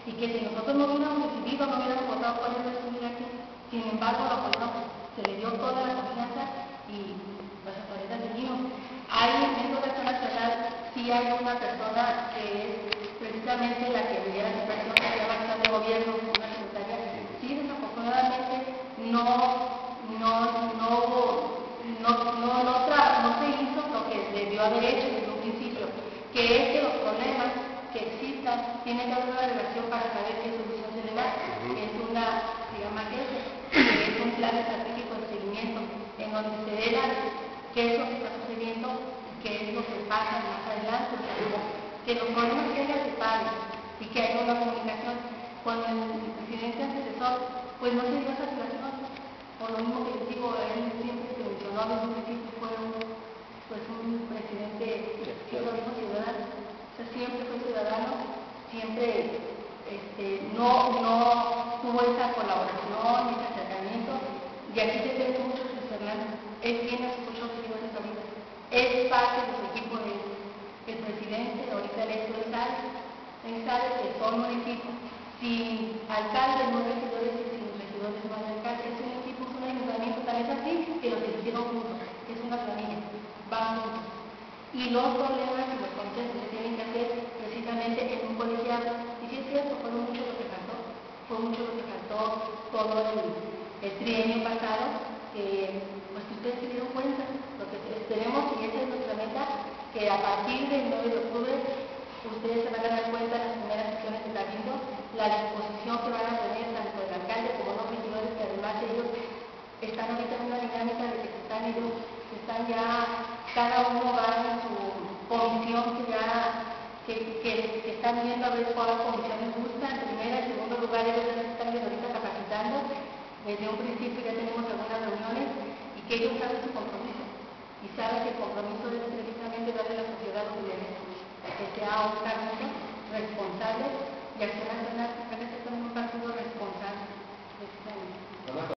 y que si nosotros no hubiéramos decidido, no hubiéramos votado por él, no estuviera aquí. Sin embargo, lo apoyamos, se le dio toda la confianza y las autoridades seguimos. Hay dentro de la nacional, sí hay una persona que es precisamente la que veía la situación que se llama acción de gobierno, una secretaria. Sí, desafortunadamente no se hizo lo que debió haber hecho desde un principio, que es que los problemas que existan tienen que haber una relación para saber qué solución se le da. Es una, se llama que es un plan estratégico de seguimiento en donde se ve qué es lo que está sucediendo y qué es lo que pasa más adelante, que los problemas que haya se paren y que haya una comunicación. Con el presidente antecesor, pues no se dio esa relación. Por lo mismo que les digo, él siempre se mencionó desde un principio, fue un presidente que lo dijo ciudadano, o sea, siempre fue ciudadano, siempre no tuvo esa colaboración, ese acercamiento, y aquí se ve mucho Luis Fernando. Él tiene sus 8 seguidores ahorita, es parte de su equipo el presidente, ahorita electo él sabe que son un equipo, sin alcalde no hay regidores y sin regidores no hay alcalde, es un equipo, es un ayuntamiento, tal vez así, que los hicieron juntos, es una familia, van juntos. Y los problemas y los consensos se tienen que hacer precisamente en un colegiado. Y si es cierto, fue mucho lo que faltó todo el trienio pasado, que pues ustedes se dieron cuenta. Lo que esperemos, y esa es nuestra meta, que a partir del 9 de octubre ustedes se van a dar cuenta en las primeras sesiones de Cabildo la disposición que van a tener tanto el alcalde como los regidores, que además ellos están ahorita en una dinámica de que están ya, cada uno va en su comisión que están viendo a ver cuáles comisiones gustan. En primera, en segundo lugar, ellos ya se están ahorita capacitando. Desde un principio ya tenemos algunas reuniones y que ellos saben su compromiso. Y saben que el compromiso es precisamente darle a la sociedad los derechos, que sea un camino responsable y accionar